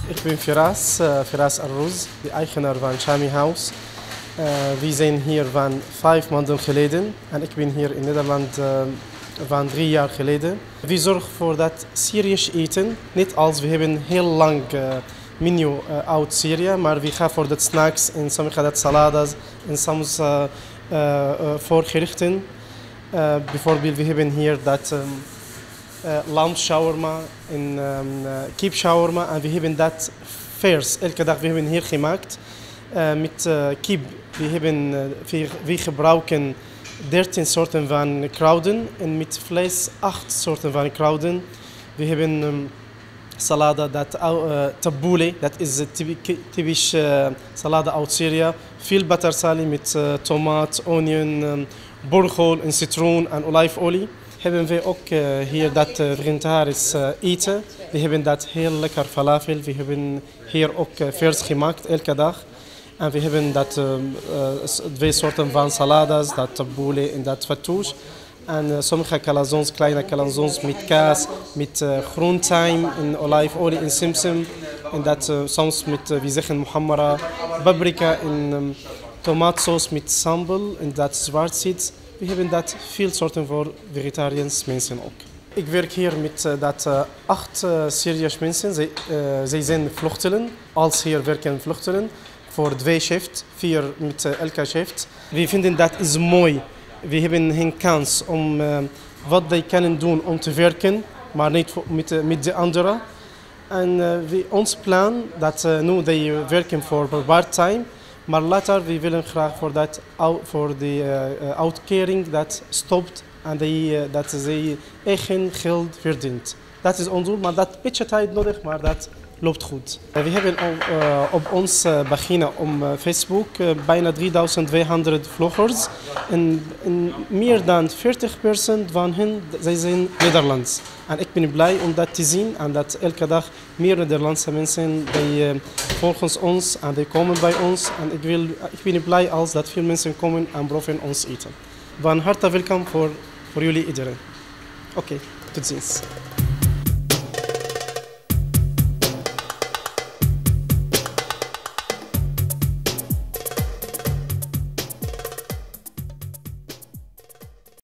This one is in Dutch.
Ik ben Firas Arrouz, de eigenaar van Shami House. We zijn hier van 5 maanden geleden en ik ben hier in Nederland van 3 jaar geleden. We zorgen voor dat Syrisch eten, niet als we hebben heel lang menu uit Syrië, maar we gaan voor dat snacks en sommige dat saladas en soms voorgerechten. Bijvoorbeeld we hebben hier dat lamb shawarma en kip shawarma en we hebben dat vers. Elke dag we hebben hier gemaakt met kip. We gebruiken 13 soorten van kruiden en met vlees 8 soorten van kruiden. We hebben salade, dat tabbouleh, dat is typisch salade uit Syrië. Veel battersali met tomaat, onion, borgol en citroen en olijfolie. Hebben we ook hier dat vegetarisch eten. We hebben dat heel lekker falafel. We hebben hier ook vers gemaakt elke dag. En we hebben dat 2 soorten van salades, dat tabbouleh en dat fattoush. En sommige calzones, kleine calzones met kaas, met groentijn en olijfolie en simsim. En dat soms met, we zeggen, muhammara, paprika en tomaatsaus met sambal en dat zwart zit. We hebben dat veel soorten voor vegetariërs mensen ook. Ik werk hier met 8 Syrische mensen. Zij zijn vluchtelingen. Als hier werken vluchtelingen. Voor 2 shifts, 4 met elke shift. We vinden dat is mooi. We hebben geen kans om wat zij kunnen doen om te werken, maar niet met de anderen. En ons plan dat nu zij werken voor part-time, maar later we willen graag voor de uitkering dat stopt en dat zij eigen geld verdient. Dat is ons doel, maar dat beetje tijd nodig, maar dat loopt goed. We hebben op ons beginnen om Facebook bijna 3200 volgers en meer dan 40% van hen zijn Nederlands. En ik ben blij om dat te zien en dat elke dag meer Nederlandse mensen volgen ons en die komen bij ons. En ik ben blij als dat veel mensen komen en proeven ons eten. Van harte welkom voor jullie iedereen. Oké, tot ziens.